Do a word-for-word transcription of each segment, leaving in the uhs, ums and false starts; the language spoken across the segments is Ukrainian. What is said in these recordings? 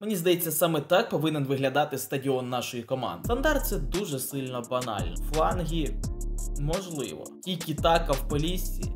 Мені здається, саме так повинен виглядати стадіон нашої команди. Стандарт це дуже сильно банально. Фланги можливо. Тікі-така в Поліссі.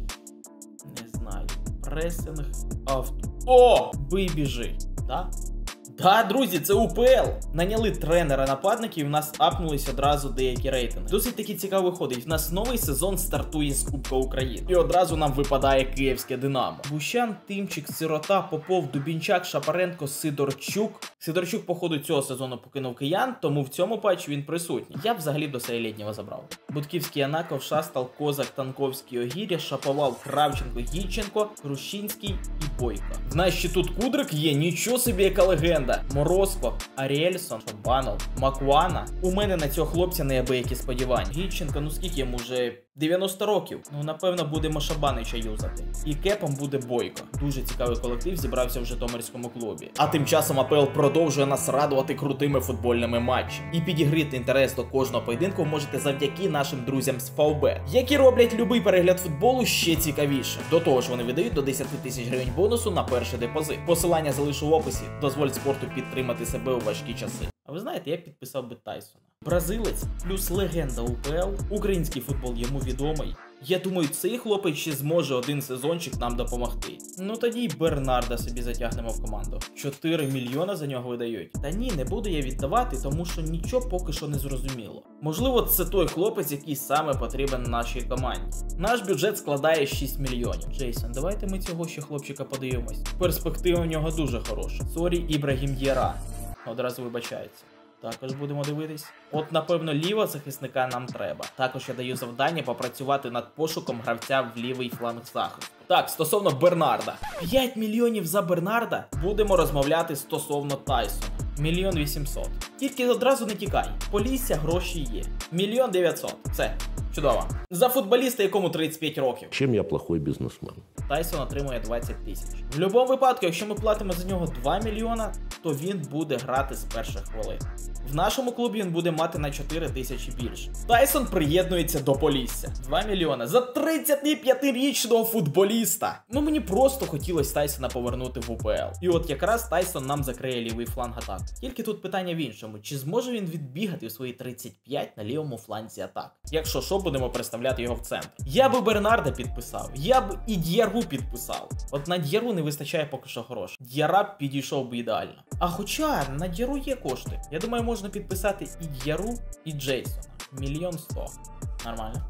Не знаю. Пресинг, авто. О! Бий біжи. Так? Да, друзі, це УПЛ. Наняли тренера нападників, і в нас апнулись одразу деякі рейтинги. Досить таки цікаво виходить. В нас новий сезон стартує з Кубка України. І одразу нам випадає київське Динамо. Бущан, Тимчик, Сирота, Попов, Дубінчак, Шапаренко, Сидорчук. Сидорчук, по ходу цього сезону покинув Киян, тому в цьому патчі він присутній. Я б взагалі до Серелєднього забрав. Будківський, Янаков, Шастал, Козак, Танковський, Огір'я, Шаповал, Кравченко, Гіченко, Крущинський і Бойко. В нас ще тут Кудрик є, нічого собі яка легенда. Морозко, Аріельсон, Шабанов, Макуана. У мене на цього хлопця неабиякі сподівання. Гіченко, ну скільки йому вже дев'яносто років. Ну, напевно, будемо Шабанича юзати. І кепом буде Бойко. Дуже цікавий колектив зібрався в Житомирському клубі. А тим часом АПЛ продовжує нас радувати крутими футбольними матчами. І підігріти інтерес до кожного поєдинку можете завдяки нашим друзям з Фавбет, які роблять любий перегляд футболу ще цікавіше. До того ж, вони видають до десять тисяч гривень бонусу на перший депозит. Посилання залишу в описі. Дозволь спорту підтримати себе у важкі часи. А ви знаєте, я підписав би Тайсона. Бразилець плюс легенда УПЛ. Український футбол йому відомий. Я думаю, цей хлопець ще зможе один сезончик нам допомогти. Ну тоді й Бернарда собі затягнемо в команду. чотири мільйона за нього видають. Та ні, не буду я віддавати, тому що нічого поки що не зрозуміло. Можливо, це той хлопець, який саме потрібен нашій команді. Наш бюджет складає шість мільйонів. Джейсон, давайте ми цього ще хлопчика подивимось. Перспектива у нього дуже хороша. Сорі, Ібрагім Діара. Одразу вибачається. Також будемо дивитись. От, напевно, лівого захисника нам треба. Також я даю завдання попрацювати над пошуком гравця в лівий фланг захисту. Так, стосовно Бернарда. п'ять мільйонів за Бернарда? Будемо розмовляти стосовно Тайсона. Мільйон вісімсот. Тільки одразу не тікай. Полісся, гроші є. Мільйон дев'ятсот. Все. Чудово. За футболіста, якому тридцять п'ять років. Чим я плохой бізнесмен? Тайсон отримує двадцять тисяч. В будь-якому випадку, якщо ми платимо за нього два мільйона, то він буде грати з перших хвилин. В нашому клубі він буде мати на чотири тисячі більше. Тайсон приєднується до Полісся. два мільйони за тридцятип'ятирічного футболіста. Ну мені просто хотілося Тайсона повернути в УПЛ. І от якраз Тайсон нам закриє лівий фланг атак. Тільки тут питання в іншому. Чи зможе він відбігати у свої тридцять п'ять на лівому фланзі атак? Якщо що, будемо представляти його в центр. Я би Бернарда підписав. Я б і Діару підписав. От на Діару не вистачає поки що грошей. Діара підійшов би ідеально. А хоча на Діару є кошти. Я думаю, можна підписати і Діару, і Джейсона. Мільйон сто. Нормально.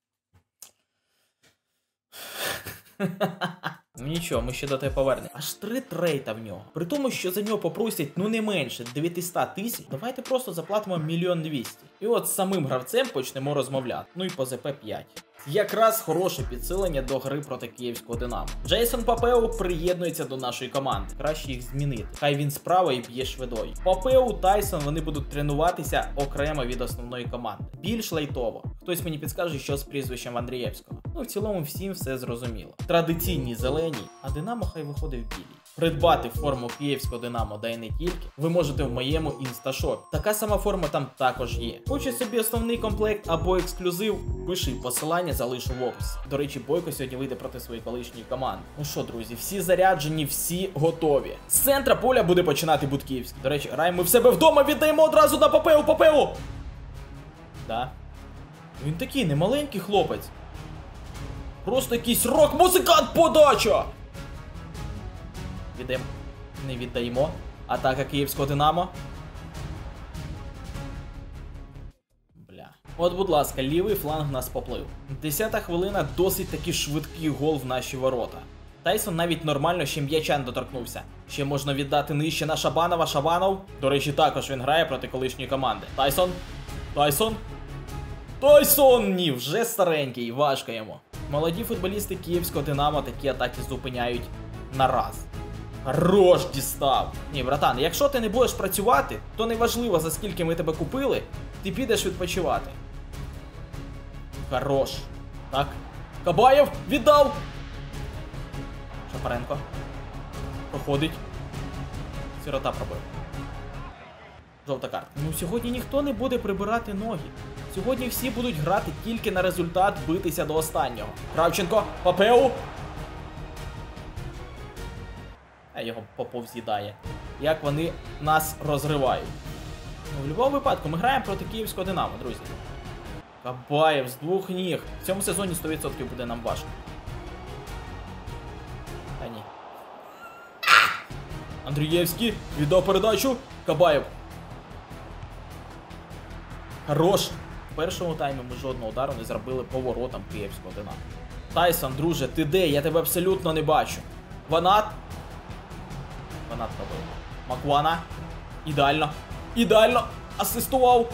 Нічого, ми ще до тебе повернемо. Аж три трейта в нього. При тому, що за нього попросять ну не менше дев'ятсот тисяч, давайте просто заплатимо мільйон двісті. І от з самим гравцем почнемо розмовляти. Ну і по зе пе п'ять. Якраз хороше підсилення до гри проти київського Динамо. Джейсон Папеу приєднується до нашої команди. Краще їх змінити. Хай він справа і б'є швидою. Папеу, Тайсон, вони будуть тренуватися окремо від основної команди. Більш лайтово. Хтось мені підскаже, що з прізвищем Андрієвського. Ну, в цілому всім все зрозуміло. Традиційні зелені, а Динамо хай виходить в білій. Придбати форму київського Динамо, да й не тільки, ви можете в моєму інсташопі. Така сама форма там також є. Хочеш собі основний комплект або ексклюзив? Пиши, посилання залишу в описі. До речі, Бойко сьогодні вийде проти своєї колишньої команди. Ну що, друзі, всі заряджені, всі готові. З центра поля буде починати Будківський. До речі, граємо ми в себе вдома, віддаємо одразу на Папеу, Папеу! Да. Він такий немаленький хлопець. Просто якийсь рок-музикант, подача! Віддаємо. Не віддаємо. Атака київського Динамо. Бля. От, будь ласка, лівий фланг нас поплив. Десята хвилина, досить таки швидкий гол в наші ворота. Тайсон навіть нормально ще м'яча не доторкнувся. Ще можна віддати нижче на Шабанова. Шабанов. До речі, також він грає проти колишньої команди. Тайсон. Тайсон. Тайсон! Ні, вже старенький, важко йому. Молоді футболісти київського Динамо такі атаки зупиняють на раз. Хорош, дістав. Ні, братан, якщо ти не будеш працювати, то неважливо, за скільки ми тебе купили, ти підеш відпочивати. Хорош. Так. Кабаєв віддав. Шапаренко. Проходить. Сирота пробив. Жовта карта. Ну, сьогодні ніхто не буде прибирати ноги. Сьогодні всі будуть грати тільки на результат, битися до останнього. Кравченко. Папеу. А його Попов з'їдає. як вони нас розривають. Ну, в будь-якому випадку ми граємо проти київського Динамо, друзі. Кабаєв з двох ніг. В цьому сезоні сто відсотків буде нам важко. Та ні. Андрієвський віддав передачу. Кабаєв. Хорош. В першому таймі ми жодного удару не зробили по воротам київського Динамо. Тайсон, друже, ти де? Я тебе абсолютно не бачу. Ванат. Ванат пробив. Маквана. Ідеально. Ідеально. Асистував.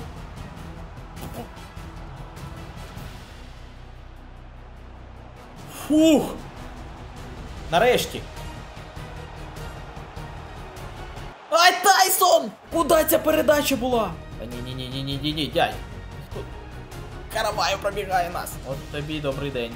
Фух. Нарешті. Ай, Тайсон! Куда ця передача була? Та ні-ні-ні-ні-ні-ні, дядь. Караваєв пробігає нас. От тобі добрий день.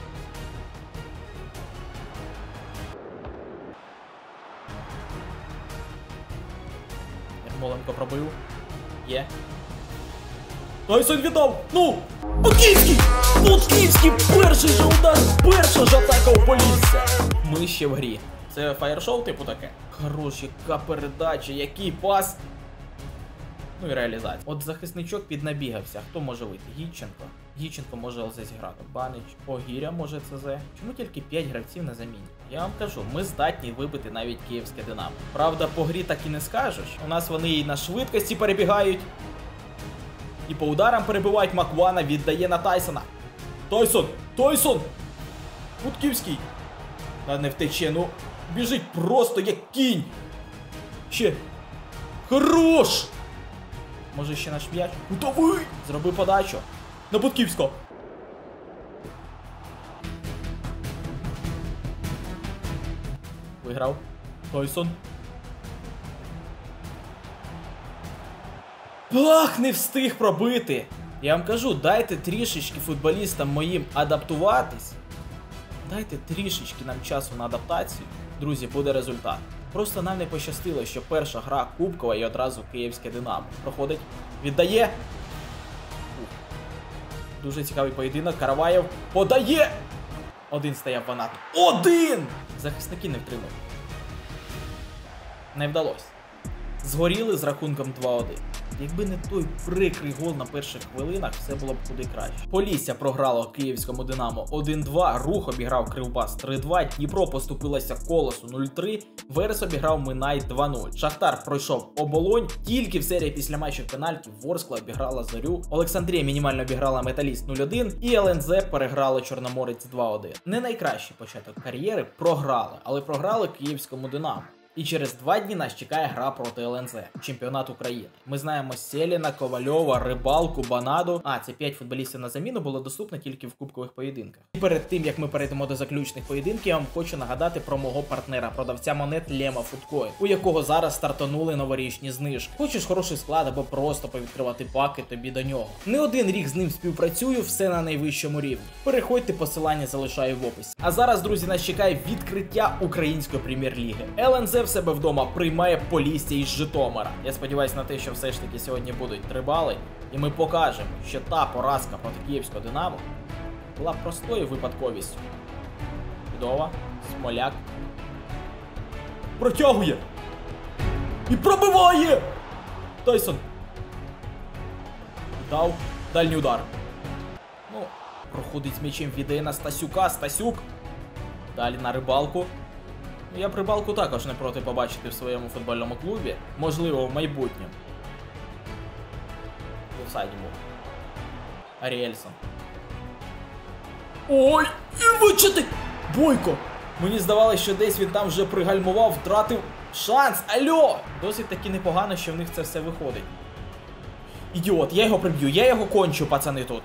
Ярмоленко пробив. Є. Тайсон віддав! Ну! Будківський! Будківський! Перший же удар! Перша ж атака у Полісся! Ми ще в грі. Це фаєр-шоу типу таке? Хорош, яка передача, який пас! Ну і реалізація. От захисничок піднабігався. Хто може вийти? Гіченко. Гіченко може ЛЗ зіграти. Банич. Огіря може ЦЗ. Чому тільки п'ять гравців на заміні? Я вам кажу, ми здатні вибити навіть київське Динамо. Правда, по грі так і не скажеш. У нас вони і на швидкості перебігають. І по ударам перебивають. Маквана віддає на Тайсона. Тайсон! Тайсон! Будківський. Та не втече, ну біжить просто як кінь. Ще. Хорош! Може ще наш м'яч? Готовий! Зроби подачу. На Будківського. Виграв. Тайсон. Ах, не встиг пробити. Я вам кажу, дайте трішечки футболістам моїм адаптуватись. Дайте трішечки нам часу на адаптацію. Друзі, буде результат. Просто нам не пощастило, що перша гра кубкова і одразу київське Динамо. Проходить, віддає. Ух. Дуже цікавий поєдинок. Караваєв подає. Один стояв Ванат. Один! Захисники не втримали. Не вдалося. Згоріли з рахунком два один. Якби не той прикрий гол на перших хвилинах, все було б куди краще. Полісся програло київському Динамо один два, Рух обіграв Кривбас три два, Дніпро поступилося Колосу нуль три, Верес обіграв Минай два нуль. Шахтар пройшов Оболонь, тільки в серії після матчів пенальтів Ворскла обіграла Зорю, Олександрія мінімально обіграла Металіст нуль один і ел ен зет переграло Чорноморець два один. Не найкращий початок кар'єри, програли, але програли київському Динамо. І через два дні нас чекає гра проти ел ен зет, чемпіонат України. Ми знаємо Селіна, Ковальова, Рибалку, Банаду. А, це п'ять футболістів на заміну було доступно тільки в кубкових поєдинках. І перед тим, як ми перейдемо до заключних поєдинків, я вам хочу нагадати про мого партнера, продавця монет Лема Фудкоін, у якого зараз стартанули новорічні знижки. Хочеш хороший склад або просто повідкривати паки, тобі до нього. Не один рік з ним співпрацюю, все на найвищому рівні. Переходьте, посилання залишаю в описі. А зараз, друзі, нас чекає відкриття української прем'єр-ліги. ел ен зет в себе вдома приймає Полісся із Житомира. Я сподіваюся на те, що все ж таки сьогодні будуть три бали, і ми покажемо, що та поразка проти київського Динамо була простою випадковістю. Чудово. Смоляк. Протягує! І пробиває! Тайсон. Дав дальній удар. Ну, проходить з м'ячем, віддає на Стасюка. Стасюк. Далі на Рибалку. Я б Рибалку також не проти побачити в своєму футбольному клубі. Можливо, в майбутньому. В офсайді був. Аріельсон. Ой! І вичити! Бойко! Мені здавалося, що десь він там вже пригальмував, втратив шанс. Алло! Досить таки непогано, що в них це все виходить. Ідіот, я його приб'ю, я його кончу, пацани, тут.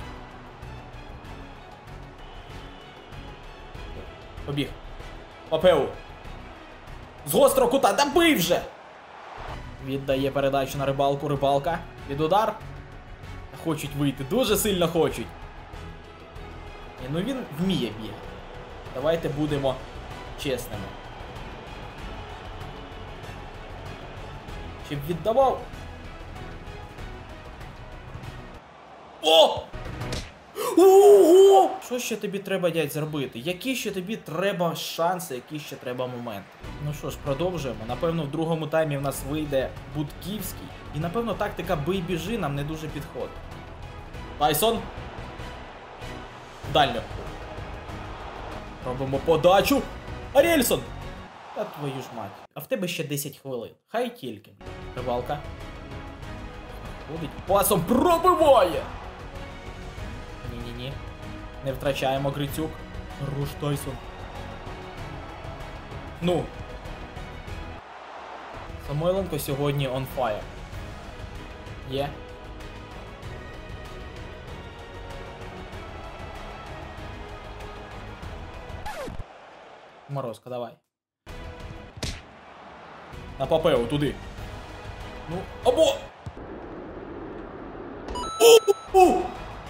Побіг. Папеу. З гострого кута, да бий вже! Віддає передачу на Рибалку, Рибалка. Від удар. Хочуть вийти, дуже сильно хочуть. І, ну він вміє бігати. Давайте будемо чесними. Щоб віддавав. О! Ого! Що ще тобі треба, дядь, зробити? Які ще тобі треба шанси, які ще треба моменти? Ну що ж, продовжуємо. Напевно, в другому таймі в нас вийде Будківський. І, напевно, тактика бий-біжи нам не дуже підходить. Тайсон. Дально. Робимо подачу. Арельсон! Та твою ж мать. А в тебе ще десять хвилин. Хай тільки. Рибалка. Ходить. Пасом пробиває! Ні-ні-ні. Не втрачаємо Грицюк. Хорош Тайсон. Ну. Самойленко сьогодні on fire. Є. Морозко, давай. На Папео, туди. Ну, або... У-у-у!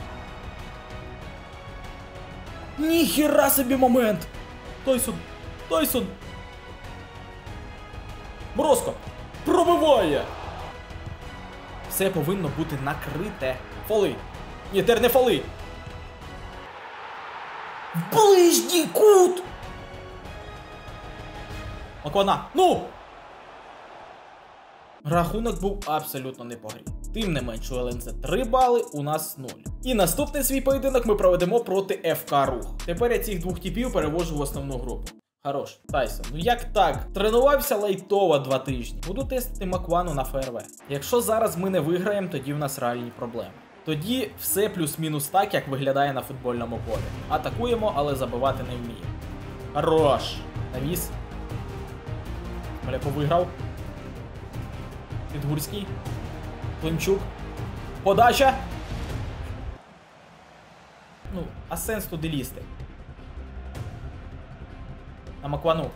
Ніхіра собі момент! Тайсон! Тайсон! Морозко! Пробиває! Все повинно бути накрите. Фоли! Ні, тепер не фоли! В ближній кут! Маквана! Ну! Рахунок був абсолютно не по грі. Тим не менш, у ел ен зет три бали, у нас нуль. І наступний свій поєдинок ми проведемо проти еф ка Рух. Тепер я цих двох типів перевожу в основну групу. Хорош, Тайсон, ну як так? Тренувався лайтово два тижні. Буду тестити Маквану на ФРВ. Якщо зараз ми не виграємо, тоді в нас реальні проблеми. Тоді все плюс-мінус так, як виглядає на футбольному полі. Атакуємо, але забивати не вміємо. Хорош! Навіс. Маляпо виграв. Підгурський. Климчук. Подача. Ну, а сенс туди лізти? На Маквану.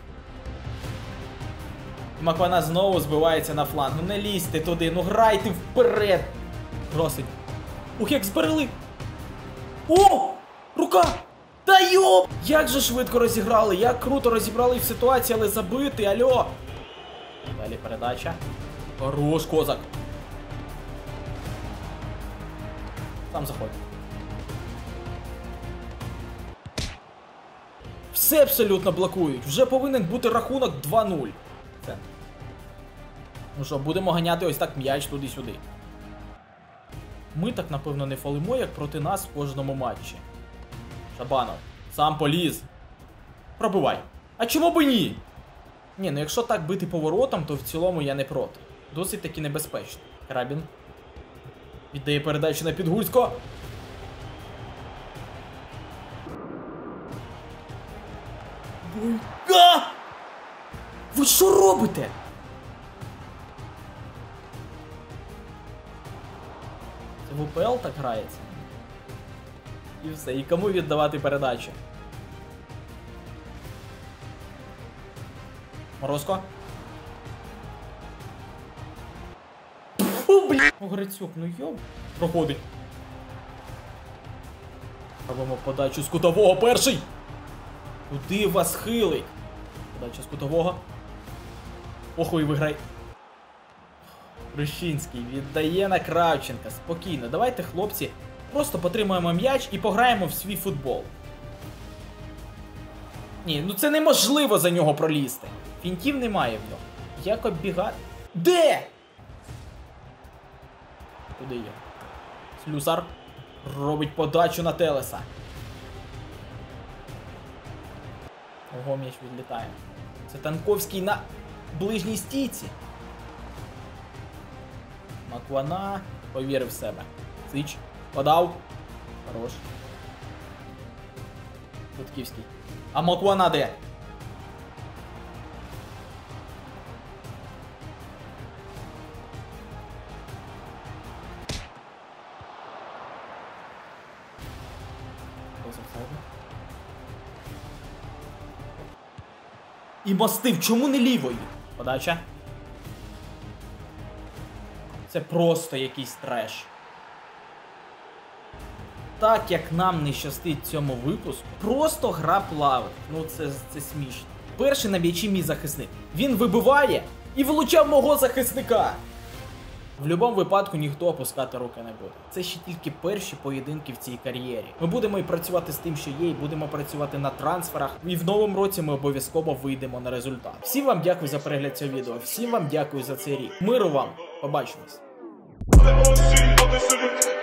Маквана знову збивається на фланг. Ну не лізьте туди, ну грайте вперед. Просить. Ух, як зберегли. О! Рука! Та йоп! Як же швидко розіграли, як круто розібрали в ситуації, але забити, альо! Далі передача. Хорош, Козак. Там заходь. Все абсолютно блокують. Вже повинен бути рахунок два нуль. Це. Ну що, будемо ганяти ось так м'яч туди-сюди. Ми так, напевно, не фалимо, як проти нас в кожному матчі. Шабанов. Сам поліз. Пробивай. А чому б і ні? Ні, ну якщо так бити поворотом, то в цілому я не проти. Досить таки небезпечно. Крабін. Віддає передачу на Підгульського. Буйка! Ви що робите? Це в у пе ел так грається. І все. І кому віддавати передачу? Морозко. Фу, бля. О, Грицюк, ну йоб. Проходить. Робимо подачу з кутового. Перший. Куди вас хилить? Подача з кутового. Охуй, виграй. Рущинський віддає на Кравченка. Спокійно. Давайте, хлопці, просто потримаємо м'яч і пограємо в свій футбол. Ні, ну це неможливо за нього пролізти. Фінтів немає в нього. Як оббігати? Де? Куди є? Слюсар робить подачу на Телеса. Ого, м'яч відлітає. Це Танковський на ближній стійці. Маквана повірив в себе. Сич. Подав. Хорош. Будківський. А Маквана де? І мастив, чому не лівою? Подача. Це просто якийсь треш. Так як нам не щастить цьому випуску, просто гра плавить. Ну це, це смішно. Перший на м'ячі мій захисник. Він вибиває і влучав мого захисника. В будь-якому випадку ніхто опускати руки не буде. Це ще тільки перші поєдинки в цій кар'єрі. Ми будемо і працювати з тим, що є, і будемо працювати на трансферах. І в новому році ми обов'язково вийдемо на результат. Всім вам дякую за перегляд цього відео. Всім вам дякую за цей рік. Миру вам. Побачимось.